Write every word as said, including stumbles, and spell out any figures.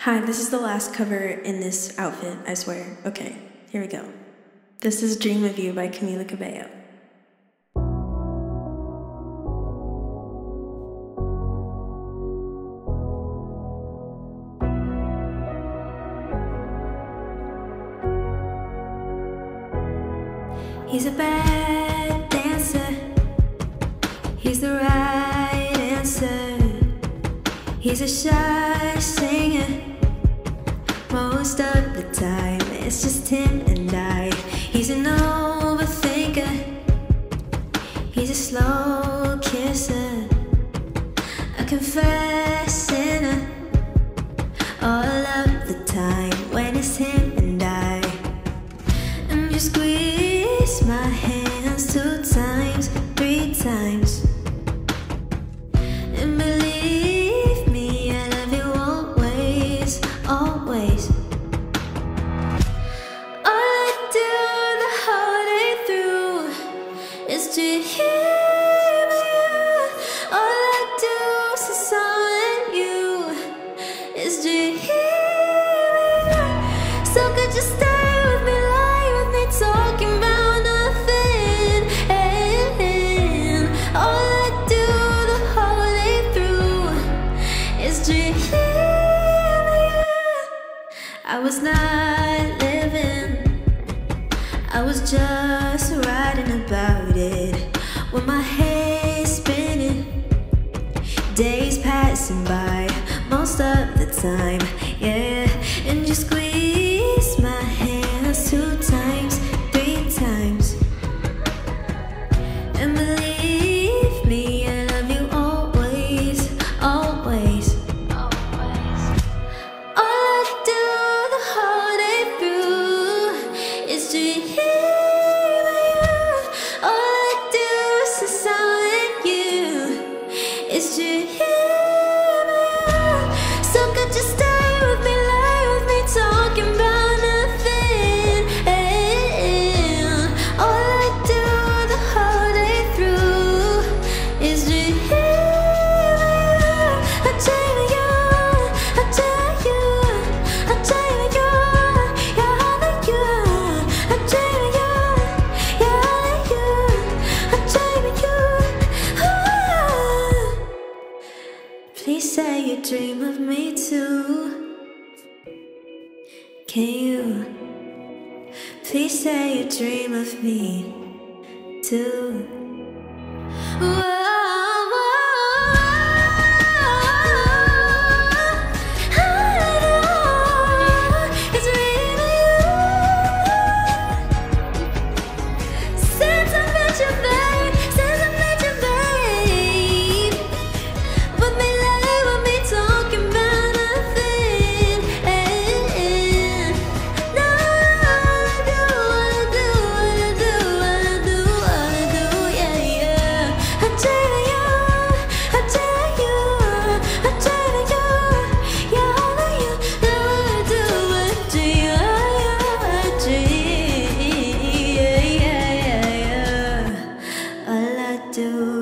Hi, this is the last cover in this outfit, I swear. Okay, here we go. This is Dream of You by Camila Cabello. He's a bad dancer, he's the right answer. He's a shy singer, most of the time it's just him and I. He's an overthinker, he's a slow kisser, a confessed sinner, all of the time when it's him and I. And you squeeze my hands two times, three times, and believe me, I love you always, always. All I do the whole day through is dream of you. All I do since I met you is dream of you. So could you stay with me, lie with me, talking about nothing? And all I do the whole day through is dream of you. I was not living, I was just writing about it, with my head spinning, days passing by, most of the time, yeah. And you squeeze my hands two times, three times, and believe me, I love you always, always. All I do the whole day through is dream of you. All I do since I met you is dream of you. So could you stay with me, lie with me, talking about nothing? And all I do the whole day through is dream of you. I dream of you, I dream of you, I dream of you, yeah, only you. I dream of you, yeah, only you. I dream of you. Ah. Please say you dream of me too. Can you? Please say you dream of me too. Whoa. Do